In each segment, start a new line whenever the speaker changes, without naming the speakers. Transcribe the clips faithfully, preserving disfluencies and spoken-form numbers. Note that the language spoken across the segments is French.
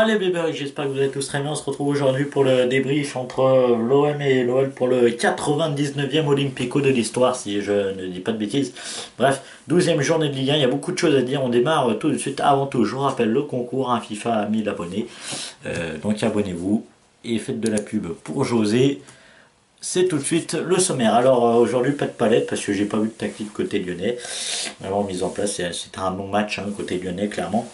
Allez bébés, j'espère que vous allez tous très bien. On se retrouve aujourd'hui pour le débrief entre l'O M et l'O L pour le quatre-vingt-dix-neuvième Olympico de l'histoire, si je ne dis pas de bêtises. Bref, douzième journée de Ligue un, il y a beaucoup de choses à dire. On démarre tout de suite. Avant tout, je vous rappelle le concours, un FIFA à mille abonnés. Euh, donc abonnez-vous et faites de la pub pour José. C'est tout de suite le sommaire. Alors euh, aujourd'hui, pas de palette parce que j'ai pas vu de tactique côté lyonnais. Vraiment mise en place, c'était un bon match hein, côté lyonnais, clairement.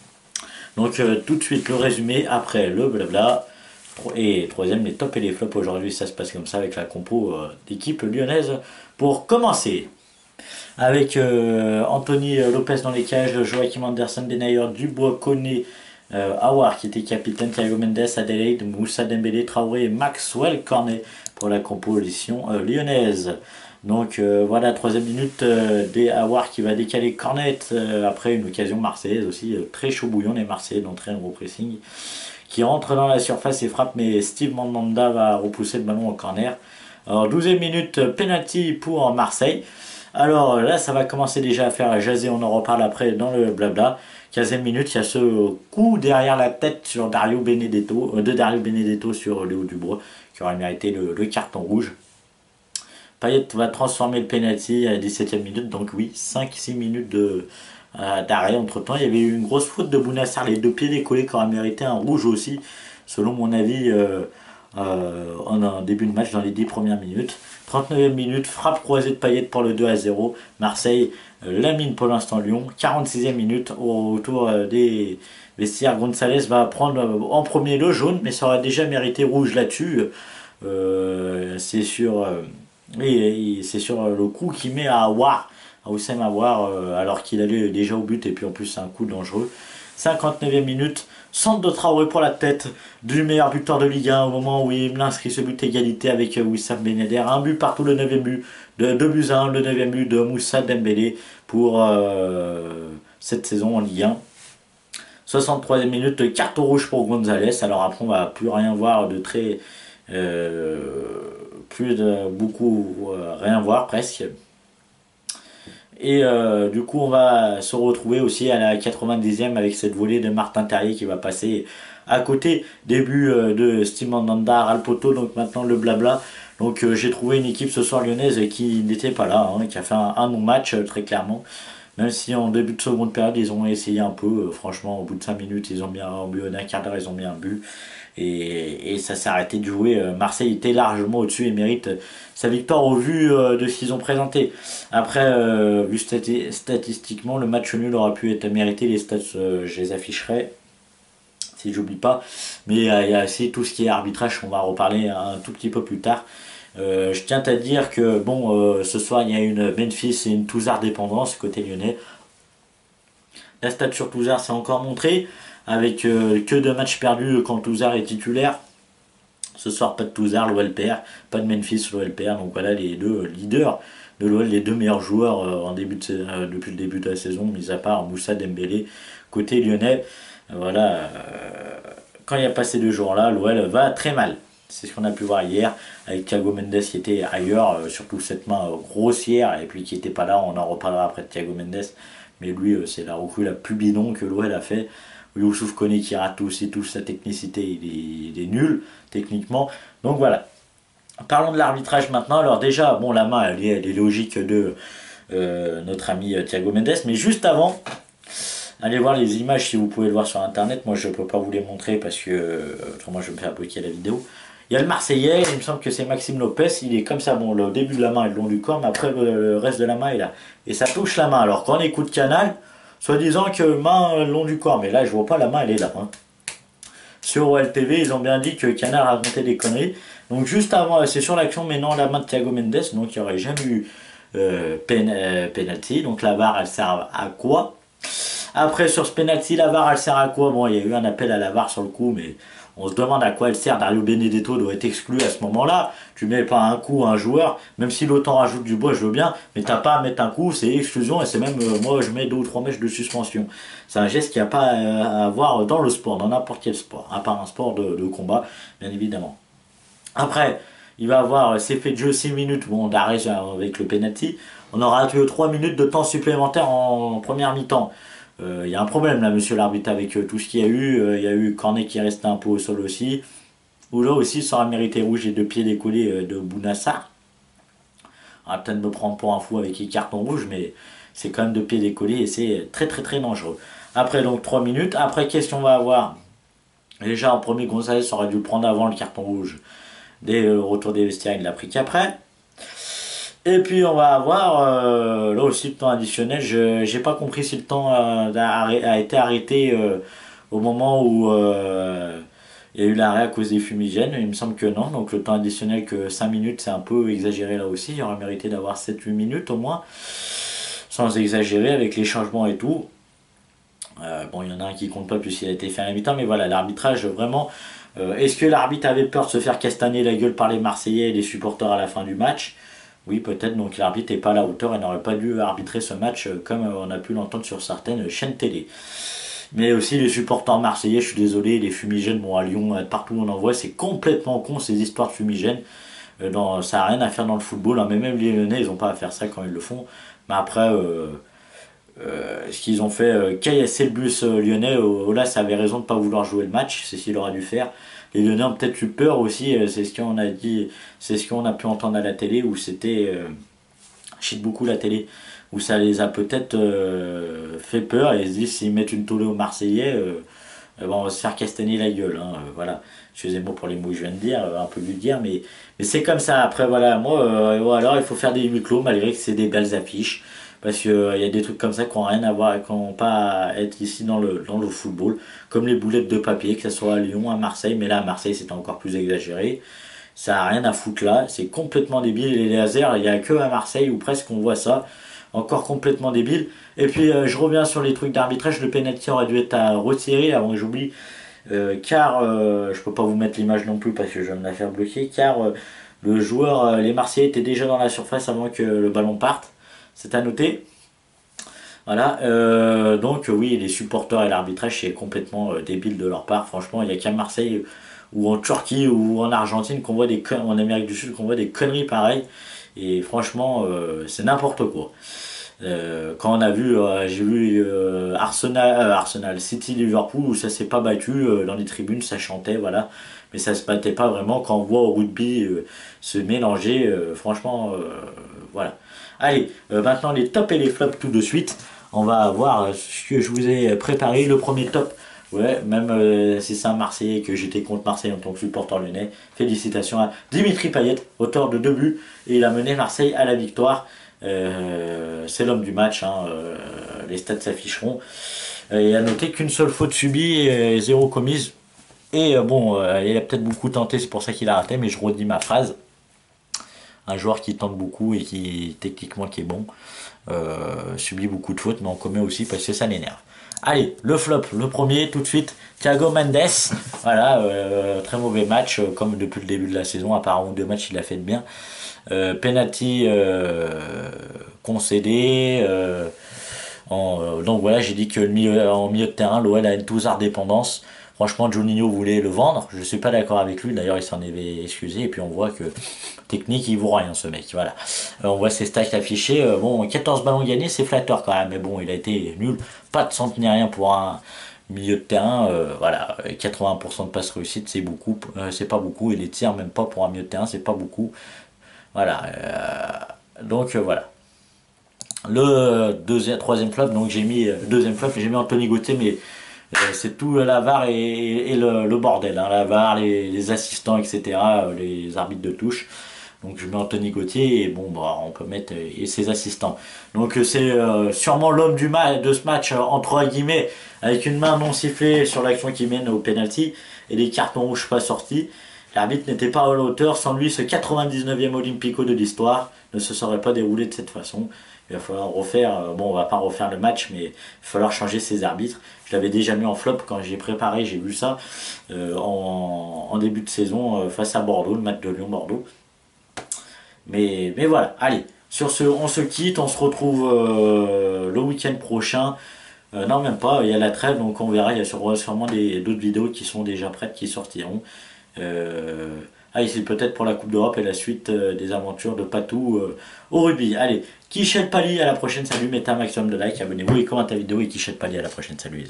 Donc euh, tout de suite le résumé, après le blabla, et troisième les tops et les flops. Aujourd'hui ça se passe comme ça avec la compo euh, d'équipe lyonnaise. Pour commencer, avec euh, Anthony Lopez dans les cages, Joachim Andersen, Denayer, Dubois, Koné, euh, Aouar qui était capitaine, Thiago Mendes, Adelaide, Moussa Dembélé, Traoré et Maxwell Cornet pour la composition euh, lyonnaise. Donc euh, voilà, troisième minute, euh, des Aouar qui va décaler Cornet euh, après une occasion marseillaise aussi, euh, très chaud bouillon les Marseillais d'entrer en gros pressing, qui rentre dans la surface et frappe, mais Steve Mandanda va repousser le ballon au corner. Alors douzième minute, penalty pour Marseille. Alors là ça va commencer déjà à faire jaser, on en reparle après dans le blabla. quinzième minute, il y a ce coup derrière la tête sur Dario Benedetto, euh, de Dario Benedetto sur Léo Dubois, qui aurait mérité le, le carton rouge. Payet va transformer le penalty à la dix-septième minute, donc oui, cinq six minutes de, euh, d'arrêt. Entre temps, il y avait eu une grosse faute de Bounassar, les deux pieds décollés, qui aurait mérité un rouge aussi, selon mon avis, euh, euh, en un début de match dans les dix premières minutes. trente-neuvième minute, frappe croisée de Payet pour le deux à zéro. Marseille euh, lamine pour l'instant Lyon. quarante-sixième minute, au retour euh, des vestiaires, Gonzalez va prendre euh, en premier le jaune, mais ça aurait déjà mérité rouge là-dessus. Euh, c'est sur. Euh, Et c'est sur le coup qu'il met à Aouar, à Oussem Aouar, euh, alors qu'il allait déjà au but, et puis en plus c'est un coup dangereux. cinquante-neuvième minute, centre de Traoré pour la tête du meilleur buteur de Ligue un au moment où il inscrit ce but égalité avec Wissam Ben Yedder. Un but partout, le neuvième but, de deux buts à un, le neuvième but de Moussa Dembélé pour euh, cette saison en Ligue un. soixante-troisième minute, carton rouge pour Gonzalez. Alors après on va plus rien voir de très... Euh, plus de beaucoup euh, rien voir presque, et euh, du coup on va se retrouver aussi à la quatre-vingt-dixième avec cette volée de Martin Terrier qui va passer à côté, début euh, de Steve Mandanda, Alpoto. Donc maintenant le blabla. Donc euh, j'ai trouvé une équipe ce soir lyonnaise qui n'était pas là hein, qui a fait un, un non-match euh, très clairement, même si en début de seconde période ils ont essayé un peu, euh, franchement au bout de cinq minutes ils ont mis un but, en un quart d'heure ils ont mis un but. Et, et ça s'est arrêté de jouer. Marseille était largement au-dessus et mérite sa victoire au vu euh, de ce qu'ils ont présenté. Après, euh, vu stati statistiquement, le match nul aurait pu être mérité. Les stats, euh, je les afficherai si j'oublie pas. Mais euh, il y a aussi tout ce qui est arbitrage, on va en reparler un tout petit peu plus tard. Euh, je tiens à dire que bon, euh, ce soir il y a une Memphis et une Touzard dépendance côté lyonnais. La stat sur Touzard s'est encore montrée, avec euh, que de matchs perdus quand Touzard est titulaire. Ce soir, pas de Touzard, l'O L perd, pas de Memphis, l'O L perd. Donc voilà les deux leaders de l'O L, les deux meilleurs joueurs euh, en début de, euh, depuis le début de la saison, mis à part Moussa Dembélé côté lyonnais. Euh, voilà, euh, quand il n'y a pas ces deux joueurs-là, l'O L va très mal. C'est ce qu'on a pu voir hier avec Thiago Mendes qui était ailleurs, euh, surtout cette main euh, grossière, et puis qui n'était pas là. On en reparlera après de Thiago Mendes, mais lui, euh, c'est la recrue la plus bidon que l'O L a fait. Youssouf Koné qui rate aussi toute sa technicité, il est, il est nul techniquement. Donc voilà. Parlons de l'arbitrage maintenant. Alors déjà, bon, la main, elle est, elle est logique de euh, notre ami Thiago Mendes, mais juste avant, allez voir les images si vous pouvez le voir sur internet. Moi, je ne peux pas vous les montrer parce que euh, autrement, je vais me faire bloquer la vidéo. Il y a le Marseillais, il me semble que c'est Maxime Lopez, il est comme ça, bon, le début de la main est le long du corps, mais après le reste de la main est là. Et ça touche la main. Alors quand on écoute Canal, soi-disant que main le long du corps, mais là je vois pas, la main elle est là. Hein. Sur O L T V, ils ont bien dit que Canal racontait des conneries. Donc juste avant, c'est sur l'action, mais non la main de Thiago Mendes, donc il n'y aurait jamais eu euh, pen, euh, penalty. Donc la V A R elle sert à quoi? Après sur ce penalty, la V A R elle sert à quoi? Bon, il y a eu un appel à la V A R sur le coup, mais on se demande à quoi elle sert. Dario Benedetto doit être exclu à ce moment-là. Tu mets pas un coup à un joueur, même si l'autant rajoute du bois, je veux bien, mais t'as pas à mettre un coup, c'est exclusion, et c'est même, euh, moi je mets deux ou trois matchs de suspension. C'est un geste qu'il n'y a pas à avoir dans le sport, dans n'importe quel sport, à part un sport de, de combat, bien évidemment. Après, il va avoir ses faits de jeu six minutes, bon, d'arrêt avec le penalty. On aura trois minutes de temps supplémentaire en première mi-temps. Il y a un problème là, monsieur l'arbitre, avec euh, tout ce qu'il y a eu. Il y a eu Cornet qui est resté un peu au sol aussi. Ou là aussi, ça aura mérité rouge et deux pieds décollés euh, de Bounassar. On va peut-être me prendre pour un fou avec les cartons rouges, mais c'est quand même deux pieds décollés et c'est très très très dangereux. Après donc trois minutes. Après, qu'est-ce qu'on va avoir? Déjà en premier, Gonzalez aurait dû le prendre avant le carton rouge. Dès le retour des vestiaires, il l'a pris qu'après. Et puis on va avoir euh, là aussi le temps additionnel. Je j'ai pas compris si le temps euh, a, a été arrêté euh, au moment où euh, il y a eu l'arrêt à cause des fumigènes. Il me semble que non. Donc le temps additionnel que cinq minutes, c'est un peu exagéré là aussi. Il aurait mérité d'avoir sept huit minutes au moins, sans exagérer avec les changements et tout. Euh, bon, il y en a un qui compte pas puisqu'il a été fait à la mi-temps, mais voilà, l'arbitrage vraiment. Euh, Est-ce que l'arbitre avait peur de se faire castaner la gueule par les Marseillais et les supporters à la fin du match? Oui, peut-être, donc l'arbitre n'est pas à la hauteur et n'aurait pas dû arbitrer ce match euh, comme euh, on a pu l'entendre sur certaines chaînes télé. Mais aussi les supporters marseillais, je suis désolé, les fumigènes, bon à Lyon, euh, partout où on en voit, c'est complètement con ces histoires de fumigènes. Euh, dans, ça n'a rien à faire dans le football, hein, mais même les Lyonnais, ils n'ont pas à faire ça quand ils le font. Mais après, euh, euh, ce qu'ils ont fait, euh, caillassé le bus euh, lyonnais, euh, là ça avait raison de ne pas vouloir jouer le match, c'est ce qu'il aurait dû faire. Les Lyonnais ont peut-être eu peur aussi, euh, c'est ce qu'on a dit, c'est ce qu'on a pu entendre à la télé, où c'était, euh, je beaucoup la télé, où ça les a peut-être euh, fait peur, et ils se disent s'ils mettent une tollée aux Marseillais, euh, euh, bon, on va se faire castagner la gueule, hein, euh, voilà. Excusez-moi pour les mots que je viens de dire, euh, un peu lui dire, mais, mais c'est comme ça. Après, voilà, moi, euh, ou alors il faut faire des huis clos, malgré que c'est des belles affiches. Parce qu'il euh, y a des trucs comme ça qui n'ont rien à voir, qui n'ont pas à être ici dans le, dans le football. Comme les boulettes de papier, que ce soit à Lyon, à Marseille, mais là à Marseille c'était encore plus exagéré. Ça n'a rien à foutre là, c'est complètement débile. Les lasers, il n'y a que à Marseille où presque on voit ça. Encore complètement débile. Et puis euh, je reviens sur les trucs d'arbitrage, le penalty aurait dû être à retirer avant que j'oublie. Euh, car euh, je peux pas vous mettre l'image non plus parce que je vais me la faire bloquer. Car euh, le joueur, euh, les Marseillais étaient déjà dans la surface avant que le ballon parte. C'est à noter. Voilà, euh, donc oui, les supporters et l'arbitrage, c'est complètement euh, débile de leur part. Franchement, il n'y a qu'à Marseille ou en Turquie ou en Argentine qu'on voit des con- en Amérique du Sud qu'on voit des conneries pareilles. Et franchement, euh, c'est n'importe quoi. Euh, quand on a vu, euh, j'ai vu euh, Arsenal, euh, Arsenal, City, Liverpool où ça s'est pas battu euh, dans les tribunes, ça chantait, voilà, mais ça se battait pas vraiment quand on voit au rugby euh, se mélanger. Euh, franchement, euh, voilà. Allez, euh, maintenant les tops et les flops tout de suite. On va voir euh, ce que je vous ai préparé. Le premier top, ouais, même euh, si c'est un Marseillais que j'étais contre Marseille en tant que supporter lyonnais. Félicitations à Dimitri Payet, auteur de deux buts, et il a mené Marseille à la victoire. Euh, c'est l'homme du match, hein, euh, les stats s'afficheront. Et à noter qu'une seule faute subie, et zéro commise. Et euh, bon, euh, il a peut-être beaucoup tenté, c'est pour ça qu'il a raté, mais je redis ma phrase. Un joueur qui tente beaucoup et qui techniquement qui est bon euh, subit beaucoup de fautes, mais on commet aussi parce que ça l'énerve. Allez, le flop, le premier tout de suite, Thiago Mendes. Voilà, euh, très mauvais match, euh, comme depuis le début de la saison, à part un ou deux matchs, il a fait de bien. Euh, penalty euh, concédé. Euh, en, euh, donc voilà, j'ai dit que le milieu, en milieu de terrain, l'O L a une douze dépendance. Franchement, Juninho voulait le vendre. Je ne suis pas d'accord avec lui. D'ailleurs, il s'en avait excusé. Et puis on voit que technique, il vaut rien ce mec. Voilà. Euh, on voit ses stats affichés. Euh, bon, quatorze ballons gagnés, c'est flatteur quand même. Mais bon, il a été nul. Pas de centenaire pour un milieu de terrain. Euh, voilà, quatre-vingts pour cent de passes réussites, c'est beaucoup. Euh, c'est pas beaucoup. Et les tirs, même pas pour un milieu de terrain, c'est pas beaucoup. Voilà. Euh, donc euh, voilà. Le deuxième, troisième flop, donc j'ai mis deuxième flop, j'ai mis Anthony Gauthier, mais euh, c'est tout la V A R et, et le, le, bordel, hein, la V A R, les, les assistants, et cetera, les arbitres de touche. Donc je mets Anthony Gauthier et bon, bah, on peut mettre et ses assistants. Donc c'est euh, sûrement l'homme du match de ce match entre guillemets, avec une main non sifflée sur l'action qui mène au penalty et les cartons rouges pas sortis. L'arbitre n'était pas à la hauteur. Sans lui, ce quatre-vingt-dix-neuvième Olympico de l'histoire ne se serait pas déroulé de cette façon. Il va falloir refaire, bon on va pas refaire le match, mais il va falloir changer ses arbitres. Je l'avais déjà mis en flop quand j'ai préparé, j'ai vu ça euh, en, en début de saison euh, face à Bordeaux, le match de Lyon-Bordeaux. Mais, mais voilà, allez, sur ce, on se quitte, on se retrouve euh, le week-end prochain. Euh, non, même pas, il y a la trêve, donc on verra, il y a sûrement des, d'autres vidéos qui sont déjà prêtes, qui sortiront. Euh, Ah, ici peut-être pour la Coupe d'Europe et la suite euh, des aventures de Patou euh, au rugby. Allez, Kichet Pali, à la prochaine, salut, mettez un maximum de likes, abonnez-vous et commentez la vidéo et Kichet Pali, à la prochaine, salut.